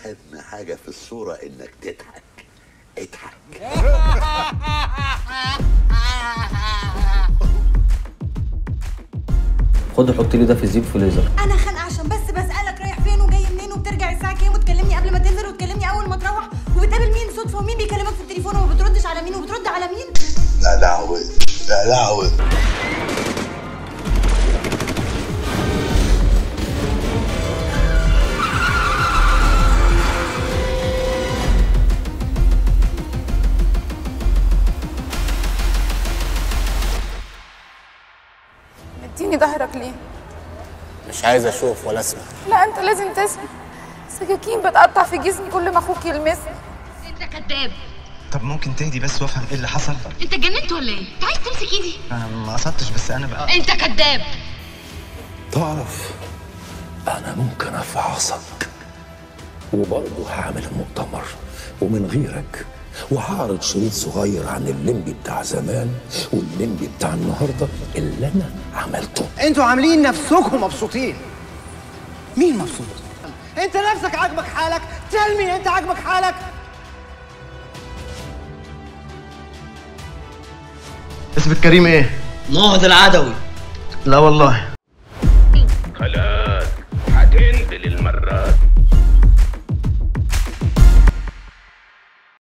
اهم حاجه في الصوره انك تضحك. اضحك. خد حط لي ده في الزيب فريزر. انا خانقه عشان بس بسالك رايح فين وجاي منين وبترجع الساعه كام وتكلمني قبل ما تنزل وتكلمني اول ما تروح وبتقابل مين صدفه ومين بيكلمك في التليفون وما بتردش على مين وبترد على مين. لا دعوه لا دعوه. اديني ظهرك ليه؟ مش عايز اشوف ولا اسمع. لا انت لازم تسمع. سكاكين بتقطع في جسمي كل ما اخوك يلمسني. انت كذاب. طب ممكن تهدي بس وافهم ايه اللي حصل؟ انت اتجننت ولا ايه؟ انت عايز تمسك ايدي؟ انا ما قصدتش بس انا بقى. انت كذاب. تعرف انا ممكن افحصك وبرضه هعمل مؤتمر ومن غيرك وهعرض شريط صغير عن الليمبي بتاع زمان والليمبي بتاع النهارده اللي انا عملته. انتوا عاملين نفسكم مبسوطين. مين مبسوط؟ انت نفسك عاجبك حالك؟ تلمي انت عاجبك حالك؟ اسمك كريم ايه؟ نهض العدوي. لا والله.